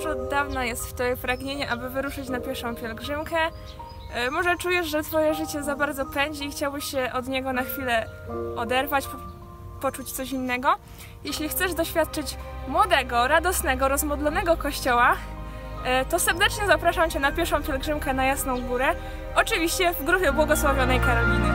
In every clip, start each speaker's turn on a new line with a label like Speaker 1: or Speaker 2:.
Speaker 1: już od dawna jest w tobie pragnienie, aby wyruszyć na pieszą pielgrzymkę. Może czujesz, że twoje życie za bardzo pędzi i chciałbyś się od niego na chwilę oderwać, poczuć coś innego. Jeśli chcesz doświadczyć młodego, radosnego, rozmodlonego kościoła, to serdecznie zapraszam cię na pieszą pielgrzymkę na Jasną Górę, oczywiście w grupie Błogosławionej Karoliny.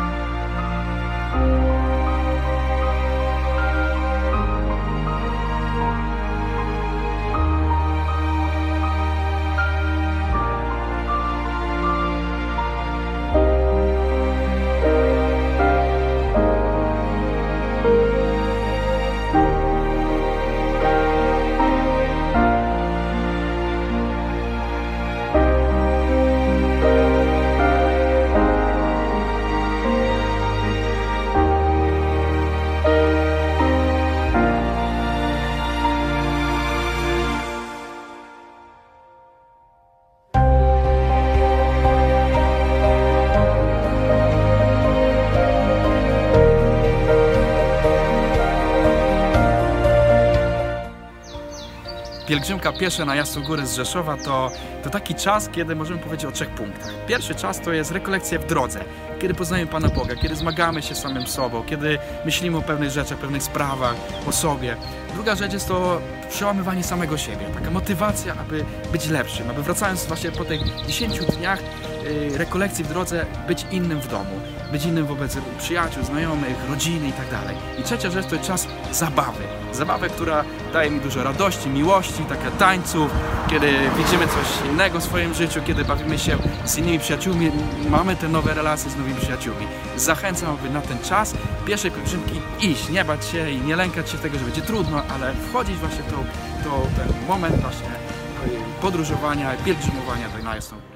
Speaker 2: Pielgrzymka piesza na Jasną Górę z Rzeszowa to taki czas, kiedy możemy powiedzieć o 3 punktach. Pierwszy czas to jest rekolekcja w drodze, kiedy poznajemy Pana Boga, kiedy zmagamy się z samym sobą, kiedy myślimy o pewnych rzeczach, pewnych sprawach, o sobie. Druga rzecz jest to przełamywanie samego siebie, taka motywacja, aby być lepszym, aby wracając właśnie po tych 10 dniach rekolekcji w drodze, być innym w domu, być innym wobec przyjaciół, znajomych, rodziny i tak dalej. I trzecia rzecz to jest czas zabawy. Zabawy, która daje mi dużo radości, miłości, taka tańców, kiedy widzimy coś innego w swoim życiu, kiedy bawimy się z innymi przyjaciółmi, mamy te nowe relacje z nowymi przyjaciółmi. Zachęcam, aby na ten czas pierwszej pielgrzymki iść, nie bać się i nie lękać się tego, że będzie trudno, ale wchodzić właśnie w ten moment właśnie podróżowania, pielgrzymowania na Jasną Górę.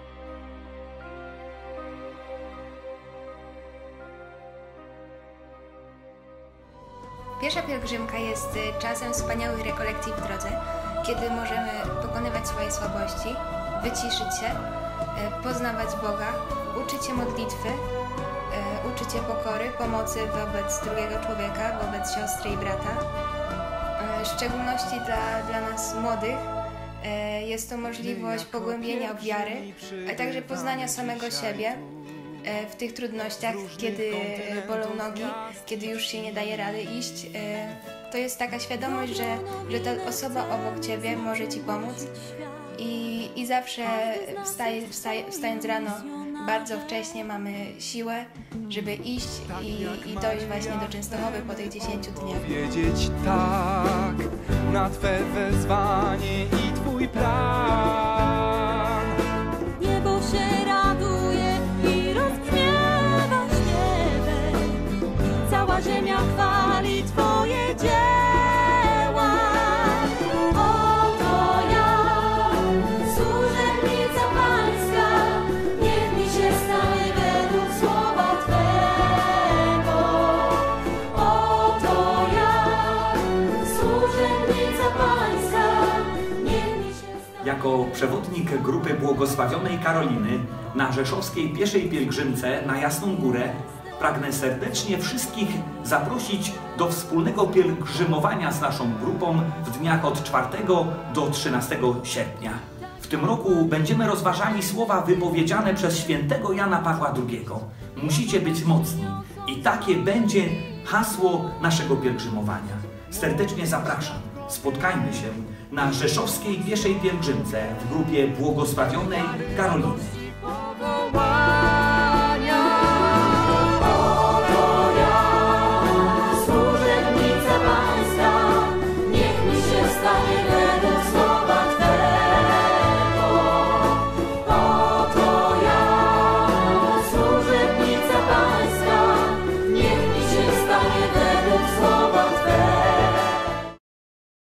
Speaker 3: Piesza pielgrzymka jest czasem wspaniałych rekolekcji w drodze, kiedy możemy pokonywać swoje słabości, wyciszyć się, poznawać Boga, uczyć się modlitwy, uczyć się pokory, pomocy wobec drugiego człowieka, wobec siostry i brata. W szczególności dla nas młodych jest to możliwość pogłębienia wiary, a także poznania samego siebie w tych trudnościach, kiedy bolą nogi, kiedy już się nie daje rady iść. To jest taka świadomość, że ta osoba obok ciebie może ci pomóc i zawsze wstając rano bardzo wcześnie mamy siłę, żeby iść i dojść właśnie do Częstochowy po tych 10 dniach.
Speaker 4: Powiedzieć tak na Twe wezwanie i Twój plan.
Speaker 5: Niebo się raduje i rozgniewa śniewem, cała ziemia chwali Twoje dzieła. Oto ja, służebnica Pańska, niech mi się stanie według słowa Twego. Oto ja, służebnica Pańska, niech mi się stanie...
Speaker 6: Jako przewodnik grupy Błogosławionej Karoliny na rzeszowskiej pieszej pielgrzymce na Jasną Górę pragnę serdecznie wszystkich zaprosić do wspólnego pielgrzymowania z naszą grupą w dniach od 4 do 13 sierpnia. W tym roku będziemy rozważali słowa wypowiedziane przez świętego Jana Pawła II. Musicie być mocni. I takie będzie hasło naszego pielgrzymowania. Serdecznie zapraszam. Spotkajmy się na rzeszowskiej pieszej pielgrzymce w grupie Błogosławionej Karoliny.